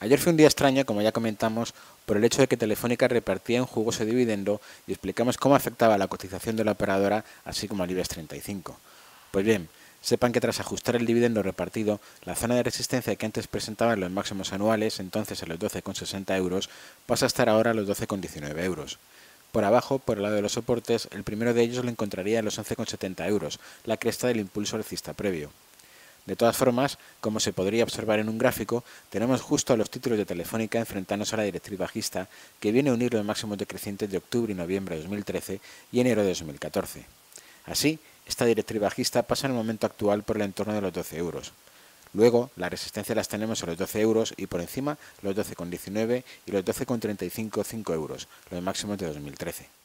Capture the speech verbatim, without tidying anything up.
Ayer fue un día extraño, como ya comentamos, por el hecho de que Telefónica repartía un jugoso dividendo y explicamos cómo afectaba la cotización de la operadora, así como al IBEX treinta y cinco. Pues bien, sepan que tras ajustar el dividendo repartido, la zona de resistencia que antes presentaba en los máximos anuales, entonces a los doce coma sesenta euros, pasa a estar ahora a los doce coma diecinueve euros. Por abajo, por el lado de los soportes, el primero de ellos lo encontraría en los once coma setenta euros, la cresta del impulso alcista previo. De todas formas, como se podría observar en un gráfico, tenemos justo a los títulos de Telefónica enfrentándose a la directriz bajista que viene a unir los máximos decrecientes de octubre y noviembre de dos mil trece y enero de dos mil catorce. Así, esta directriz bajista pasa en el momento actual por el entorno de los doce euros. Luego, la resistencia las tenemos a los doce euros y por encima los doce coma diecinueve y los doce coma treinta y cinco euros, los máximos de dos mil trece.